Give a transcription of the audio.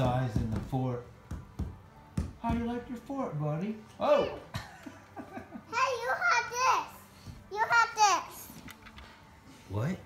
size in the fort. How do you like your fort, buddy? Oh! Hey, you have this. You have this. What?